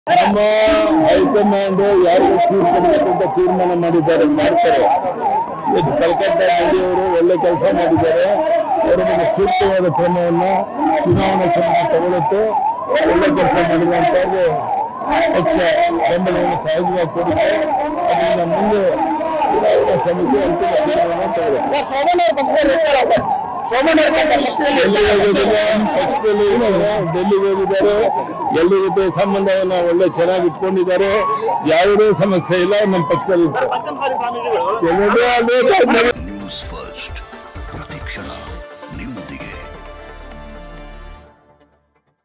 ನಮ್ಮ ಹೈಕಮಾಂಡ್ ಯಾರಿಗೆ ಸೀಟ್ ಕೊಡಬೇಕು ಅಂತ ತೀರ್ಮಾನ ಮಾಡಿದ್ದಾರೆ ಮಾಡ್ತಾರೆ. ಇವತ್ತು ಕಲ್ಕತ್ತಾ ಮೋದಿಯವರು ಒಳ್ಳೆ ಕೆಲಸ ಮಾಡಿದ್ದಾರೆ. ಅವರ ಬಗ್ಗೆ ಸೂಕ್ತವಾದ ಕ್ರಮವನ್ನು ಚುನಾವಣಾ ಸಮಿತಿ ತಗೊಳ್ಳುತ್ತೆ. ಒಳ್ಳೆ ಕೆಲಸ ಮಾಡಿರುವಂತದ್ದು ಪಕ್ಷ ಬೆಂಬಲವನ್ನು ಸಹಜವಾಗಿ ಕೊಡುತ್ತೆ. ಅದರಿಂದ ಮುಂದೆ ಚುನಾವಣಾ ಸಮಿತಿ ಅಂತಿಮ ತೀರ್ಮಾನ ತಗೊಳ್ಳುತ್ತೆ. ಡೆಲ್ಲಿಗೆ ಹೋಗಿದ್ದಾರೆ. ಎಲ್ಲರ ಜೊತೆ ಸಂಬಂಧವನ್ನ ಒಳ್ಳೆ ಚೆನ್ನಾಗಿ ಇಟ್ಕೊಂಡಿದ್ದಾರೆ. ಯಾವುದೇ ಸಮಸ್ಯೆ ಇಲ್ಲ ನಮ್ಮ ಪಕ್ಷದಲ್ಲಿ.